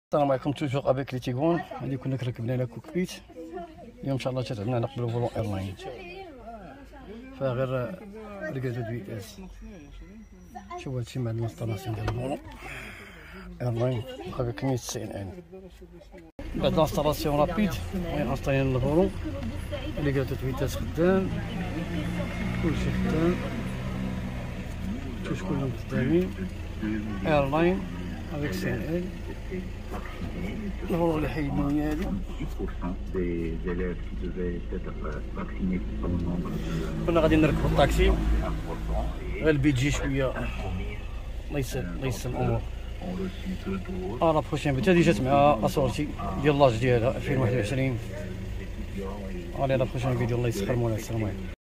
السلام عليكم. توجور افيك لي تيغون. هادي كنا كركبنا على كوكبيت. اليوم ان شاء الله تتعنا نقبلوا فولون ايرلاين فيها غير ركازو دو فيتاس. شوفوا هادشي مع الانستالاسيون ديال الفولون ايرلاين افيك 190 ان. بعد الانستالاسيون رابيد انستالين الفولون ركازو دو فيتاس خدام، كلشي خدام، شوف كلهم خدامين. ايرلاين avec CNL. الفولون اللي حيدنا هي هادي. كنا غادي نركبوا الطاكسي، غير البيجي شويه الله يسهل الامور. لا بروشين فيديو هادي جات مع اسورتي ديال لاج ديالها 2021. لا بروشين فيديو الله يسخر مولاي. السلام عليكم.